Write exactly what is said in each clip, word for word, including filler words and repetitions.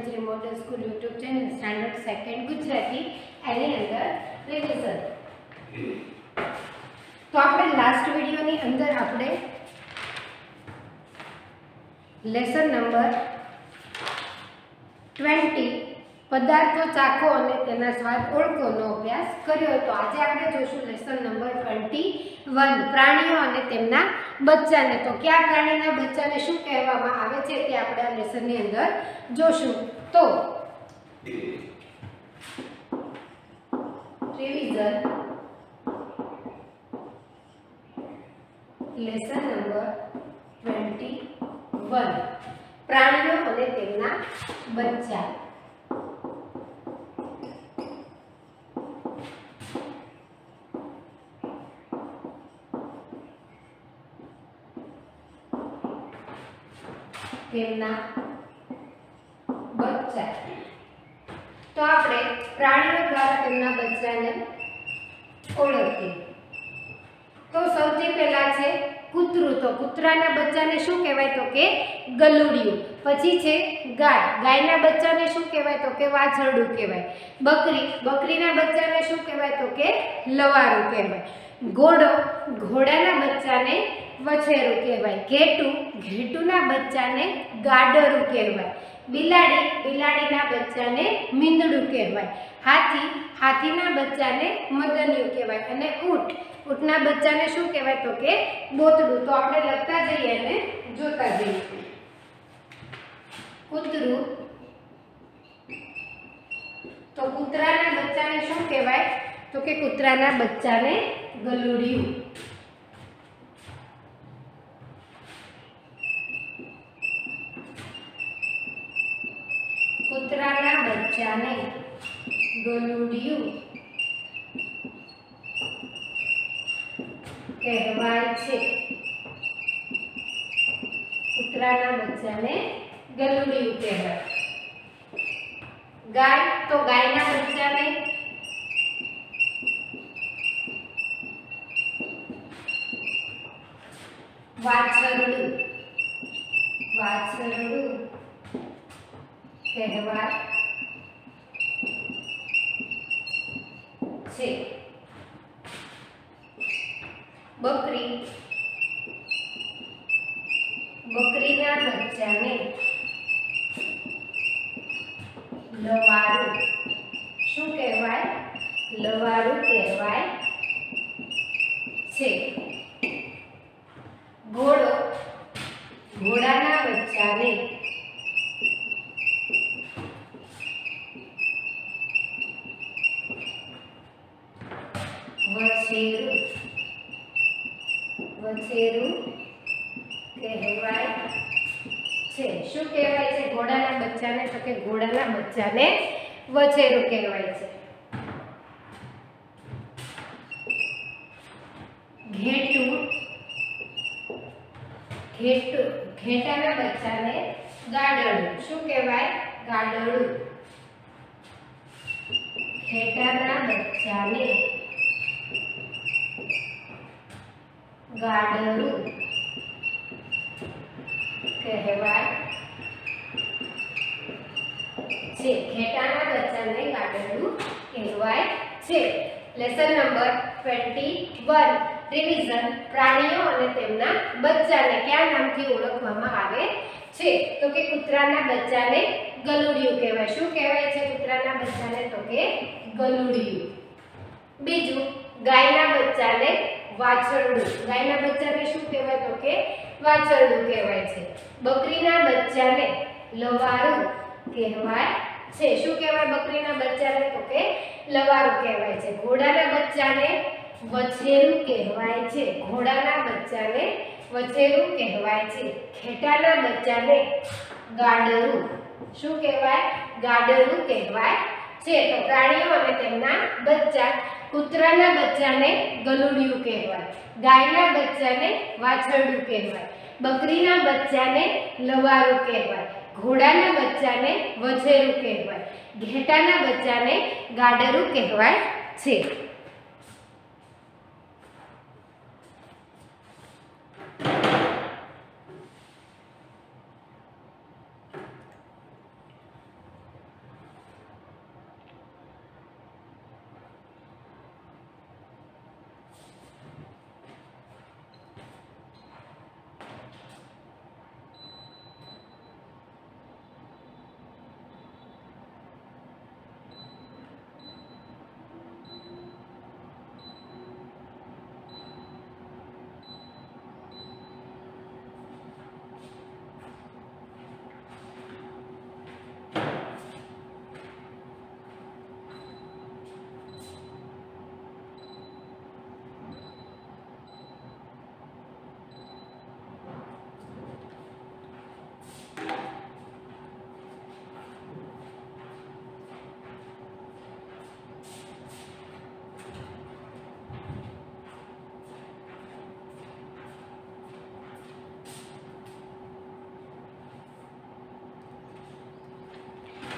મંજરી model school YouTube channel standard second Gujarati એની અંદર revision. તો આપણે લાસ્ટ વિડિયોની અંદર આપણે લેસન નંબર ટ્વેન્ટી પદાર્થો ચાખો અને તેના સ્વાદ ઓળખોનો અભ્યાસ કર્યો હતો. આજે આપણે જોશું લેસન નંબર ટ્વેન્ટી વન પ્રાણીઓ અને તેમના બચ્ચાને. તો કયા પ્રાણીના બચ્ચાને શું કહેવામાં આવે છે તે આપણે આ લેસનની અંદર જોશું. તો revision lesson number twenty one પ્રાણીઓ અને તેમના બચ્ચા. તેમના બચ્ચા. તો આપણે પ્રાણીઓ દ્વારા તેમના બચ્ચાને ઓળખીએ. તો સૌથી પહેલા છે કૂતરું. તો કૂતરાના બચ્ચાને શું કહેવાય? તો કે ગલુડિયું. પછી છે ગાય. ગાયના બચ્ચાને શું કહેવાય? તો કે વાછરડું કહેવાય. બકરી. બકરીના બચ્ચાને શું કહેવાય? તો કે લવારું કહેવાય. ઘોડો. ઘોડાના બચ્ચાને વછેરું કહેવાય. ઘેટું. ઘેટુના બચ્ચાને ગાડરું કહેવાય. બિલાડી. બિલાડીના બચ્ચાને મીંદડું કહેવાય. હાથી. હાથીના બચ્ચાને મદનિયું કહેવાય. અને ઊંટ. ઊંટના બચ્ચાને શું કહેવાય? તો કે બોતડું. તો આપણે લખતા જઈએ અને જોતા જઈએ. કૂતરું. તો કૂતરાના બચ્ચાને શું કહેવાય? તો કે કૂતરાના બચ્ચાને ગલુડિયું. કૂતરાના બચ્ચાને ગલુડિયું કહેવાય છે. કૂતરાના બચ્ચાને ગલુડિયું કહેવાય. ગાય. તો ગાયના બચ્ચાને વાછરડું વાછરડું કહેવાય છે. બકરી. બકરીના બચ્ચાને લવારું શું કહેવાય? લવારું કહેવાય છે. ઘોડો. ઘોડાના બચ્ચાને વછેરું વછેરું કહેવાય છે. શું કહેવાય છે ઘોડાના બચ્ચાને? તો કે ઘોડાના બચ્ચાને વછેરું કહેવાય છે. ઘેટું. ઘેટું ઘેટાના બચ્ચાને ગાડળું શું કહેવાય? ગાડળું. ઘેટાના બચ્ચાને ગાડળું કહેવાય છે. ઘેટાના બચ્ચાને ગાડળું કહેવાય છે. Lesson number twenty one revision પ્રાણીઓ અને તેમના બચ્ચાને કયા નામથી ઓળખવામાં આવે છે? તો કે કૂતરાના બચ્ચાને ગલુડિયું કહેવાય. શું કહેવાય છે કૂતરાના બચ્ચાને? તો કે ગલુડિયું. બીજું, ગાયના બચ્ચાને વાછરડું. ગાયના બચ્ચાને શું કહેવાય? તો કે વાછરડું કહેવાય છે. બકરીના બચ્ચાને લવારું કહેવાય છે. શું કહેવાય બકરીના બચ્ચાને? તો કે લવારું કહેવાય છે. ઘોડાના બચ્ચાને વછેરું કહેવાય છે. ઘોડાના બચ્ચાને વછેરું કહેવાય છે. ઘેટાના બચ્ચાને ગાડરું શું કહેવાય? ગાડરું કહેવાય છે. તો પ્રાણીઓ અને તેમના બચ્ચા. કૂતરાના બચ્ચાને ગલુડિયું કહેવાય. ગાયના બચ્ચાને વાછરડું કહેવાય. બકરીના બચ્ચાને લવારું કહેવાય. ઘોડાના બચ્ચાને વછેરું કહેવાય. ઘેટાના બચ્ચાને ગાડરું કહેવાય છે.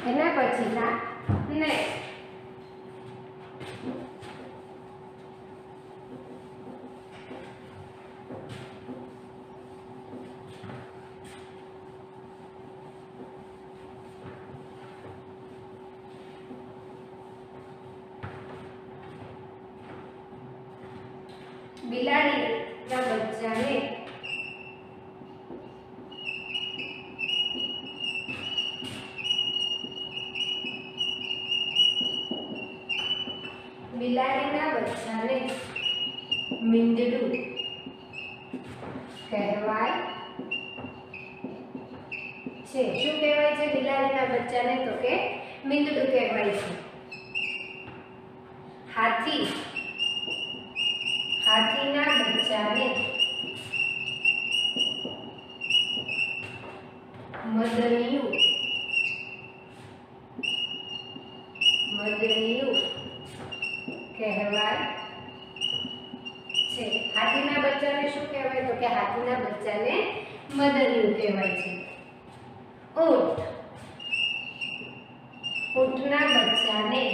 એના પછીના નેક્સ્ટ બિલાડીના બચ્ચાને બિલાડીના બચ્ચાને મીંદડું કહેવાય છે. શું કહેવાય છે બિલાડીના બચ્ચાને? તો કે મીંદડું કહેવાય છે. હાથી હાથીના બચ્ચાને મદનિયું મદનિયું કહેવાય છે. હાથીના બચ્ચાને શું કહેવાય? તો કે હાથીના બચ્ચાને મદનિયું કહેવાય છે. ઊંટ ઊંટના બચ્ચાને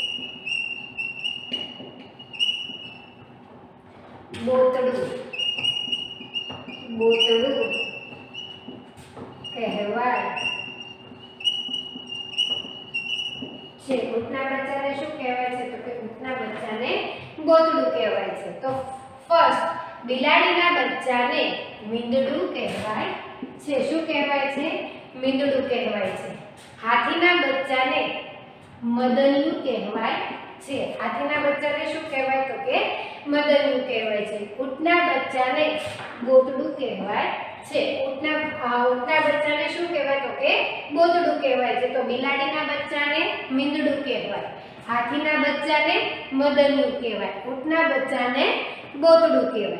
બોતડું બોતડું કહેવાય છે. ઊંટના બચ્ચાને શું કહેવાય છે? તો કે ઊંટના બચ્ચાને બોતડું કહેવાય છે. તો ફર્સ્ટ બિલાડીના બચ્ચાને મીંદડું કહેવાય છે. શું કહેવાય છે? મીંદડું કહેવાય છે. હાથીના બચ્ચાને મદનિયું કહેવાય છે. હાથીના બચ્ચાને શું કહેવાય? તો કે મદનિયું કહેવાય છે. ઊંટના બચ્ચાને બોતડું કહેવાય છે. ઊંટના ઊંટના બચ્ચાને શું કહેવાય? તો કે બોતડું કહેવાય છે. તો બિલાડીના બચ્ચાને મીંદડું કહેવાય, હાથીના બચ્ચાને મદનિયું કહેવાય, ઊંટના બચ્ચાને બોતડું કહેવાય.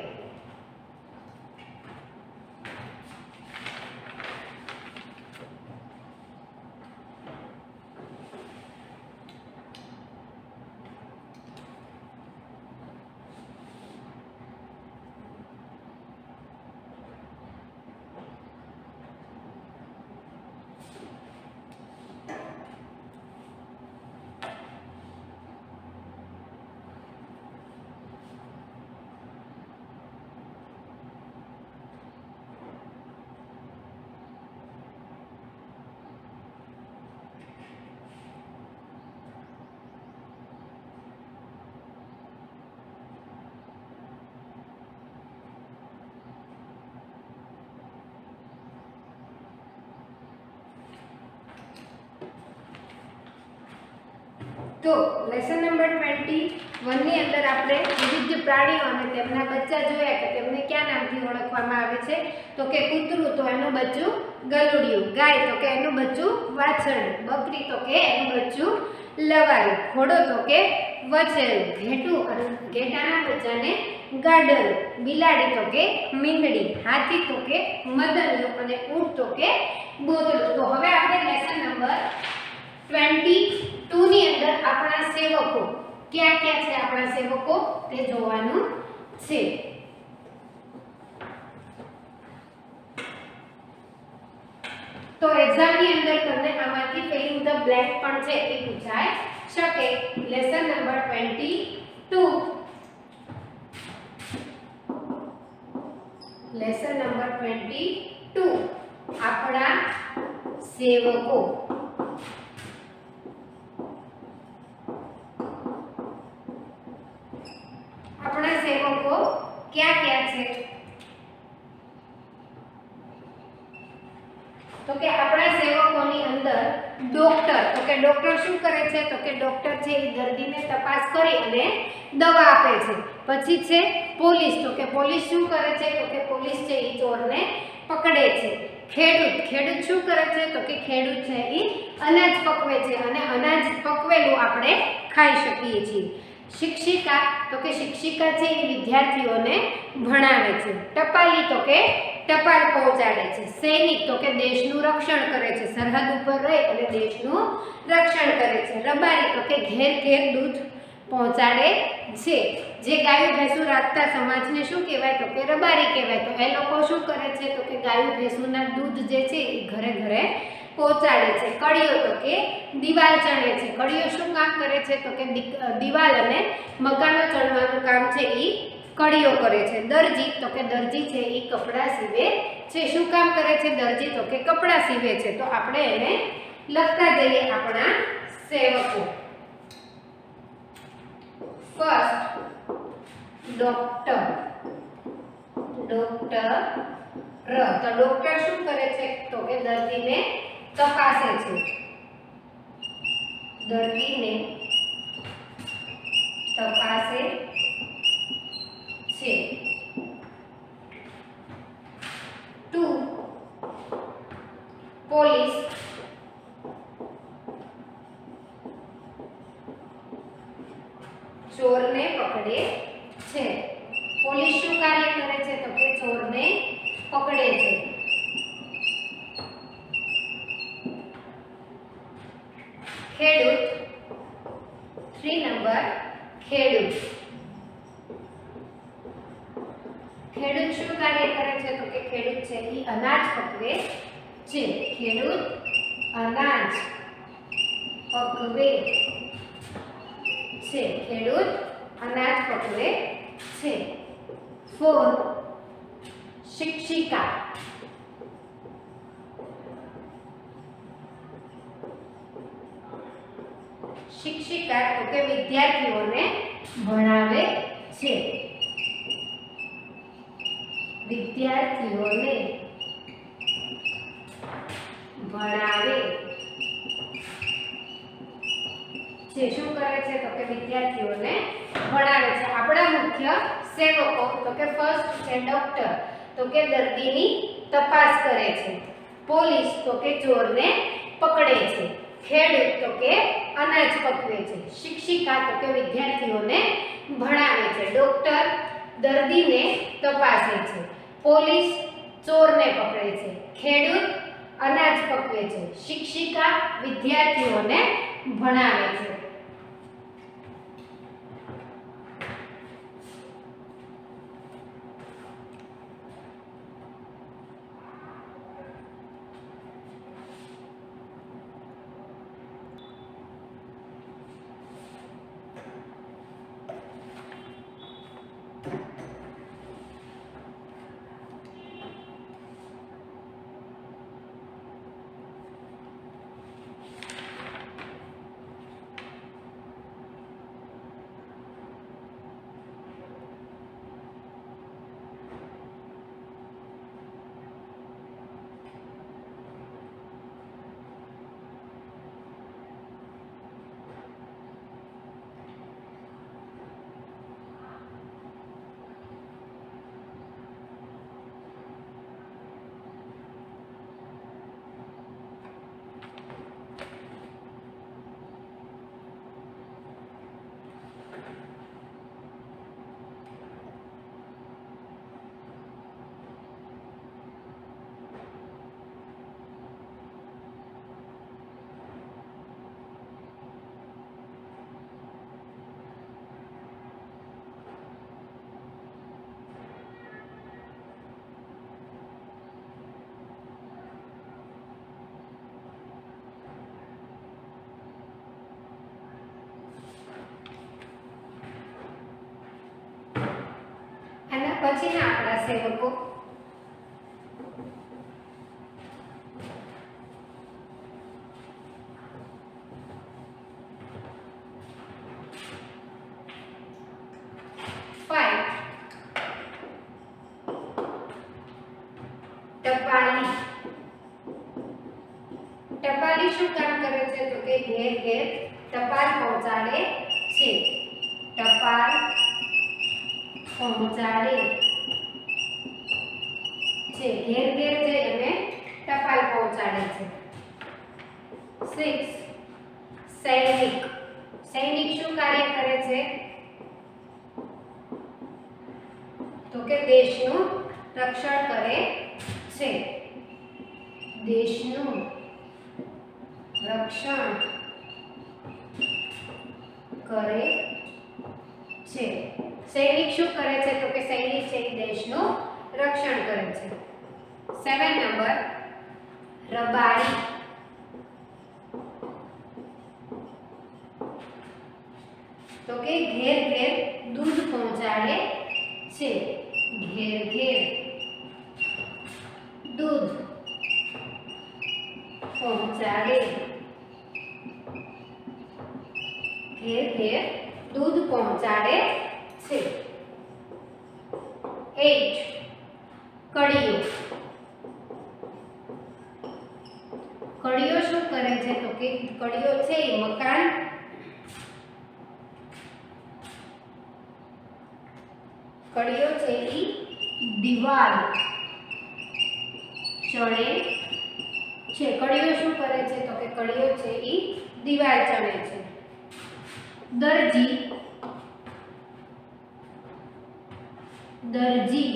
તો લેસન નંબર इक्कीस ની અંદર આપણે વિવિધ પ્રાણીઓ અને તેમના બચ્ચા જોયા કે તેમને કયા નામથી ઓળખવામાં આવે છે. તો કે કૂતરું તો એનું બચ્ચું ગલુડિયું, ગાય તો કે એનું બચ્ચું વાછરડું, બકરી તો કે એનું બચ્ચું લવારું, ઘોડો તો કે વછેરું, ઘેટું અને ઘેટાના બચ્ચાને ગાડલ, બિલાડી તો કે મીંદડી, હાથી તો કે મદનિયું અને ઊંટ તો કે બોતડું. તો હવે આપણે લેસન નંબર बाईस ની અંદર આપણા સેવકો ક્યાં ક્યાં છે, આપણા સેવકો તે જોવાનું છે. તો એક્ઝામ ની અંદર તમને આમાંથી ફિલિંગ ધ બ્લેન્ક પણ છે એ પૂછાય શકે. લેસન નંબર बाईस લેસન નંબર बाईस આપણા સેવકો. આપણા સેવકો ક્યાં ક્યાં છે? તો કે આપણા સેવકોની અંદર ડોક્ટર, તો કે ડોક્ટર શું કરે છે? તો કે ડોક્ટર છે એ દર્દીને તપાસ કરી અને દવા આપે છે. પછી છે પોલીસ, તો કે પોલીસ શું કરે છે? તો કે પોલીસ છે એ ચોરને પકડે છે. ખેડૂત, ખેડૂત શું કરે છે? તો કે ખેડૂત છે એ અનાજ પકવે છે અને અનાજ પકવેલું આપણે ખાઈ શકીએ છીએ. શિક્ષિકા, તો કે શિક્ષિકા છે એ વિદ્યાર્થીઓને ભણાવે છે. ટપાલી, તો કે ટપાલ પહોંચાડે છે. સૈનિક, તો કે દેશનું રક્ષણ કરે છે, સરહદ ઉપર રહી અને દેશનું રક્ષણ કરે છે. રબારી, તો કે ઘેર ઘેર દૂધ પહોંચાડે છે. જે ગાયું ભેંસું રાખતા સમાજને શું કહેવાય? તો કે રબારી કહેવાય. તો એ લોકો શું કરે છે? તો કે ગાયું ભેંસુના દૂધ જે છે એ ઘરે ઘરે પહોંચાડે છે। કડીઓ તો કે દિવાલ ચણે છે। કડીઓ શું કામ કરે છે તો કે દિવાલ અને મકાનો ચણવાનું કામ છે ઈ કડીઓ કરે છે। દરજી તો કે દરજી છે ઈ કપડા સીવે છે। શું કામ કરે છે દરજી તો કે કપડા સીવે છે। તો આપણે એને લખતા જઈએ આપણા સેવકો। ફર્સ્ટ ડોક્ટર, ડોક્ટર ર તો ડોક્ટર શું કરે છે તો કે દર્દીને તપાસે છે। દર્દીને તપાસે છે। ટુ પોલીસ, ચોરને પકડે છે। પોલીસ શું કાર્ય કરે છે તો કે ચોરને પકડે છે। ખેડૂત, થ્રી નંબર ખેડૂત, ખેડૂત શું કાર્ય કરે છે તો કે ખેડૂત છે ઈ અનાજ પકવે છે। ખેડૂત અનાજ પકવે છે। ખેડૂત અનાજ પકવે છે। ફોર શિક્ષિકા, શિક્ષિકા તો કે વિદ્યાર્થીઓને ભણાવે છે। વિદ્યાર્થીઓને ભણાવે છે। શું કરે છે તો કે વિદ્યાર્થીઓને ભણાવે છે। આપણા મુખ્ય સેવકો તો કે ફર્સ્ટ છે ડોક્ટર તો કે દર્દીની તપાસ કરે છે। પોલીસ તો કે ચોરને પકડે છે। ખેડૂત તો કે અનાજ પકવે છે। શિક્ષિકા તો કે વિદ્યાર્થીઓને ભણાવે છે। ડોક્ટર દર્દીને તપાસે છે। પોલીસ ચોરને પકડે છે। ખેડૂત અનાજ પકવે છે। શિક્ષિકા વિદ્યાર્થીઓને ભણાવે છે। આના પછીના આપણા સેવકો ફાઈવ ટપાલી, ટપાલી શું કામ કરે છે તો કે ઘેર ઘેર ટપાલ પહોંચાડે છે। ટપાલ પહોંચાડે છે। ઘેર ઘેર જઈને ટપાલ પહોંચાડે છે। સિક્સ સૈનિક, સૈનિક શું કાર્ય કરે છે તો કે દેશનું રક્ષણ કરે છે। દેશનું રક્ષણ કરે છે। સૈનિક શું કરે છે તો કે સૈનિક છે એ દેશનું રક્ષણ કરે છે। સેવન નંબર રબારી, તો કે ઘેર ઘેર દૂધ પહોંચાડે છે. ઘેર ઘેર દૂધ પહોંચાડે. ઘેર ઘેર દૂધ પહોંચાડે છે. એટ કડીઓ. કડીઓ શું કરે છે? તો કે કડીઓ છે એ મકાન કડીઓ છે એ દીવાલ ચણે છે. કડીઓ શું કરે છે? તો કે કડીઓ છે એ દીવાલ ચણે છે. દરજી દરજી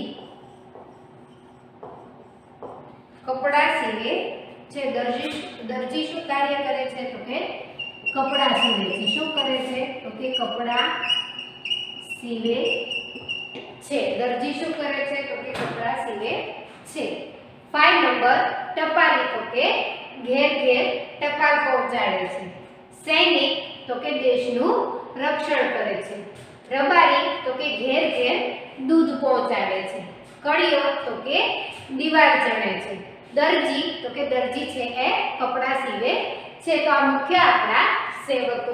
કપડા સીવે છે. દરજી દરજી શું કાર્ય કરે છે? તો કે કપડા સીવે છે. શું કરે છે? તો કે કપડા સીવે છે. દરજી શું કરે છે? તો કે કપડા સીવે છે. પાંચ નંબર ટપાલી તો કે ઘેર ઘેર ટપાલ પહોંચાડે છે. સૈનિક તો કે દેશનું રક્ષણ કરે છે. રબારી તો કે ઘેર ઘેર દૂધ પહોંચાડે છે. કડીઓ તો કે દીવાલ ચણે છે. દરજી તો કે દરજી છે એ કપડા સીવે છે. તો આ મુખ્ય આપણા સેવકો.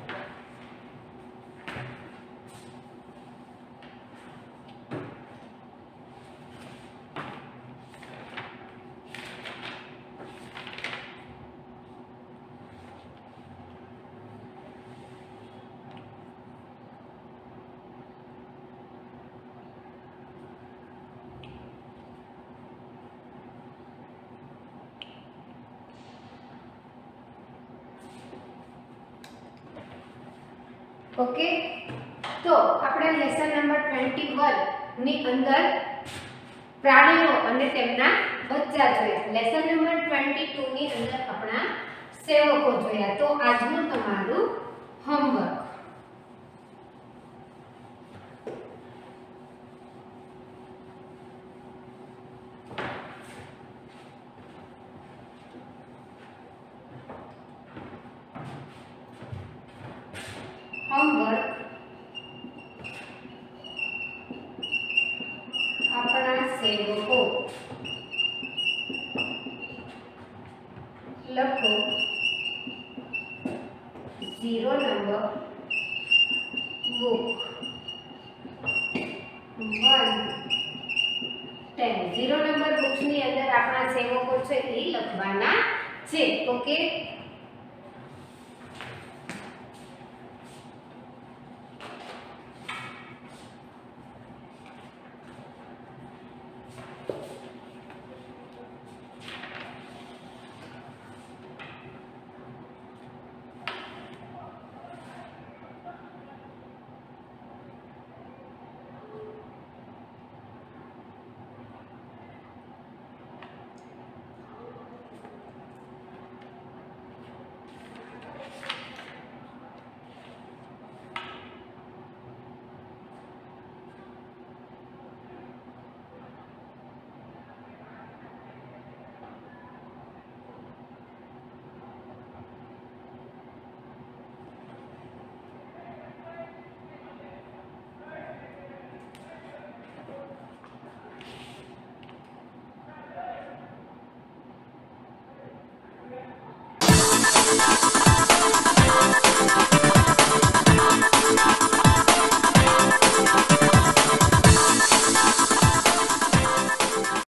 ઓકે, તો આપણે લેસન નંબર इक्कीस ની અંદર પ્રાણીઓ અને તેમના બચ્ચા જોયા. લેસન નંબર बाईस ની અંદર આપણા સેવકો જોયા. તો આજનું તમારું હોમવર્ક. હોમવર્ક આપણા સેવકો. લખો zero number book one ten. Zero number books ની અંદર આપણા સેવકો છે એ લખવાના છે. Okay, Thank you.